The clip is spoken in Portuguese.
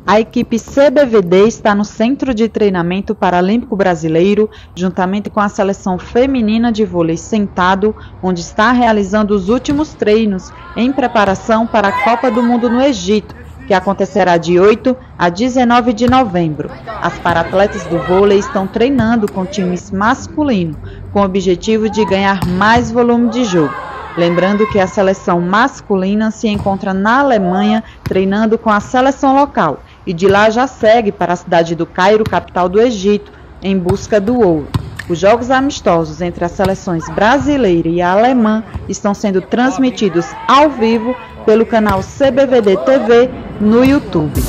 A equipe CBVD está no Centro de Treinamento Paralímpico Brasileiro, juntamente com a seleção feminina de vôlei sentado, onde está realizando os últimos treinos em preparação para a Copa do Mundo no Egito, que acontecerá de 8 a 19 de novembro. As paratletas do vôlei estão treinando com times masculinos, com o objetivo de ganhar mais volume de jogo. Lembrando que a seleção masculina se encontra na Alemanha treinando com a seleção local e de lá já segue para a cidade do Cairo, capital do Egito, em busca do ouro. Os jogos amistosos entre as seleções brasileira e a alemã estão sendo transmitidos ao vivo pelo canal CBVD TV no YouTube.